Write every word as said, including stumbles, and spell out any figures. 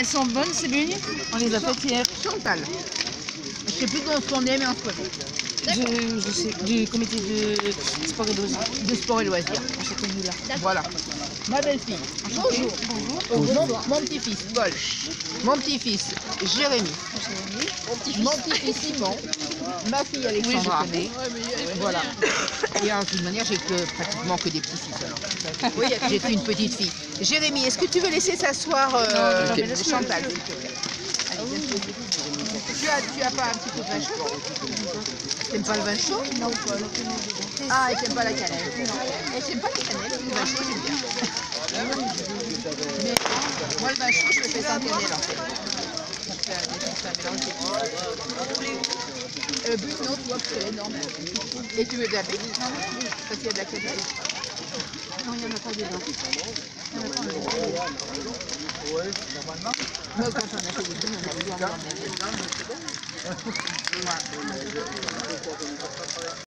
sont bonnes ces beignets? On les a faites hier. Chantal. Je sais plus comment on est, mais on se connaît. Je, je sais, du comité de sport et loisirs. De sport et loisirs. On s'est connus là. Voilà. Ma belle-fille. Bonjour. Bonjour. Mon, mon petit-fils, Paul. Mon petit-fils, Jérémy. Mon petit-fils, Simon. Ma fille, Alexandra. Oui, Voilà. Et en toute manière, j'ai que, pratiquement que des petits-fils alors. Oui, j'ai qu'une petite fille. Jérémy, est-ce que tu veux laisser s'asseoir euh, Non, non, de- Chantal? Tu as, tu as pas un petit peu de vin chaud? T'aimes pas le vin chaud? Non. Ah, elle t'aime pas la cannelle? Non. Elle t'aime pas la cannelle? Le vin chaud, j'aime bien. Mais moi, le vin chaud, je le fais sans cannelle en fait. Je fais un mélange de Euh, but, non, tu vois, parce qu'elle est énorme. Et tu veux de la baie? Non. Parce qu'il y a de la cannelle? Non, il n'y en a pas dedans. Il n'y en a pas dedans. Moi, quand on a fait des trucs, on a besoin d'en mettre dedans, mais c'est bon.